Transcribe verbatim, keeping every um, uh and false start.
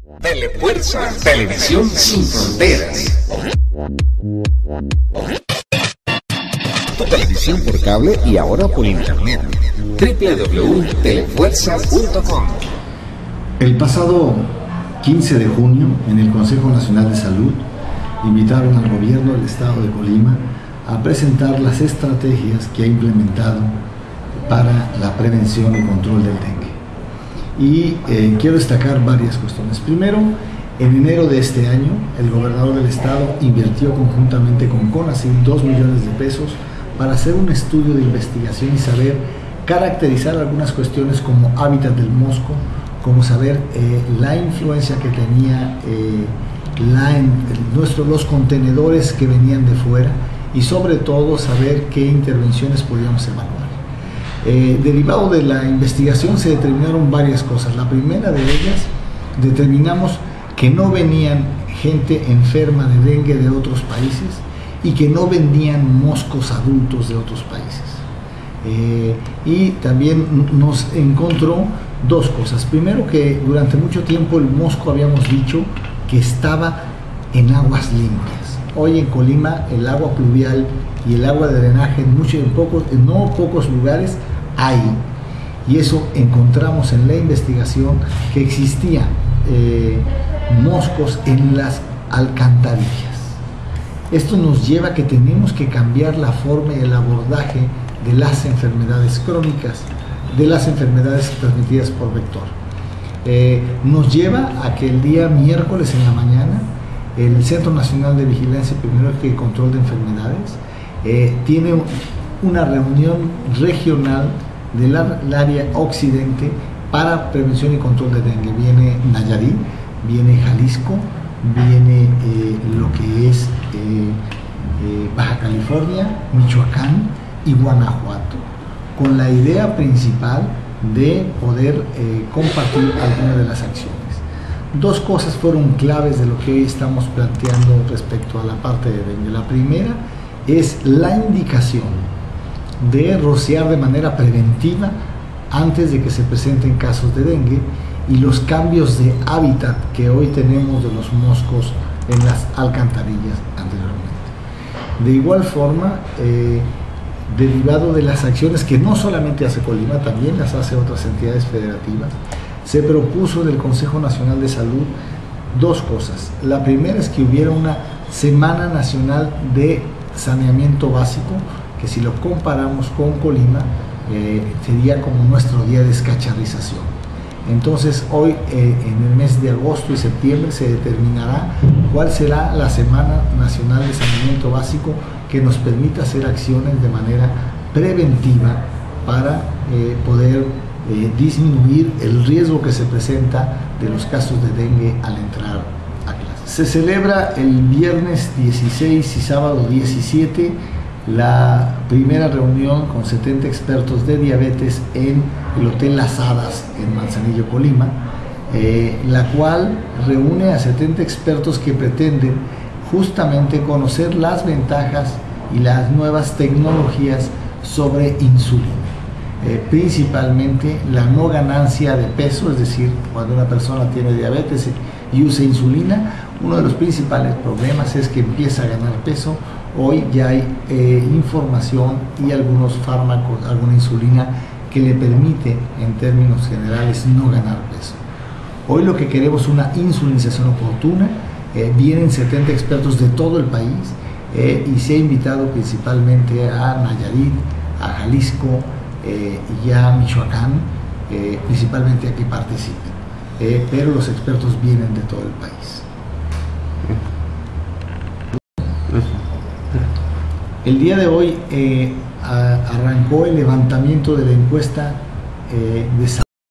Telefuerza, televisión sin fronteras. Tu televisión por cable y ahora por internet. doble u doble u doble u punto telefuerza punto com. El pasado quince de junio, en el Consejo Nacional de Salud, invitaron al gobierno del estado de Colima a presentar las estrategias que ha implementado para la prevención y control del dengue. Y eh, quiero destacar varias cuestiones. Primero, en enero de este año, el gobernador del estado invirtió conjuntamente con CONACYT dos millones de pesos para hacer un estudio de investigación y saber caracterizar algunas cuestiones como hábitat del mosco, como saber eh, la influencia que tenía eh, la, en, nuestro, los contenedores que venían de fuera y sobre todo saber qué intervenciones podíamos evaluar. Eh, derivado de la investigación se determinaron varias cosas. La primera de ellas, determinamos que no venían gente enferma de dengue de otros países y que no vendían moscos adultos de otros países. Eh, y también nos encontró dos cosas. Primero, que durante mucho tiempo el mosco habíamos dicho que estaba en aguas limpias. Hoy en Colima el agua pluvial y el agua de drenaje en, mucho, en, pocos, en no pocos lugares hay, y eso encontramos en la investigación que existía eh, moscos en las alcantarillas. Esto nos lleva a que tenemos que cambiar la forma y el abordaje de las enfermedades crónicas, de las enfermedades transmitidas por vector. Eh, nos lleva a que el día miércoles en la mañana el Centro Nacional de Vigilancia Epidemiológica y Control de Enfermedades eh, tiene una reunión regional del área occidente para prevención y control de dengue. Viene Nayarit, viene Jalisco, viene eh, lo que es eh, eh, Baja California, Michoacán y Guanajuato, con la idea principal de poder eh, compartir algunas de las acciones. Dos cosas fueron claves de lo que hoy estamos planteando respecto a la parte de dengue. La primera es la indicación de rociar de manera preventiva antes de que se presenten casos de dengue y los cambios de hábitat que hoy tenemos de los moscos en las alcantarillas anteriormente. De igual forma, eh, derivado de las acciones que no solamente hace Colima, también las hace otras entidades federativas, se propuso del Consejo Nacional de Salud dos cosas. La primera es que hubiera una Semana Nacional de Saneamiento Básico, que si lo comparamos con Colima, eh, sería como nuestro día de descacharrización. Entonces hoy, eh, en el mes de agosto y septiembre, se determinará cuál será la Semana Nacional de Saneamiento Básico que nos permita hacer acciones de manera preventiva para eh, poder eh, disminuir el riesgo que se presenta de los casos de dengue al entrar a clase. Se celebra el viernes dieciséis y sábado diecisiete la primera reunión con setenta expertos de diabetes en el Hotel Las Hadas en Manzanillo, Colima, eh, la cual reúne a setenta expertos que pretenden justamente conocer las ventajas y las nuevas tecnologías sobre insulina, eh, principalmente la no ganancia de peso, es decir, cuando una persona tiene diabetes y usa insulina, uno de los principales problemas es que empieza a ganar peso. Hoy ya hay eh, información y algunos fármacos, alguna insulina que le permite en términos generales no ganar peso. Hoy lo que queremos es una insulinización oportuna. Eh, vienen setenta expertos de todo el país eh, y se ha invitado principalmente a Nayarit, a Jalisco eh, y a Michoacán, eh, principalmente a que participen, eh, pero los expertos vienen de todo el país. El día de hoy eh, a, arrancó el levantamiento de la encuesta eh, de salud.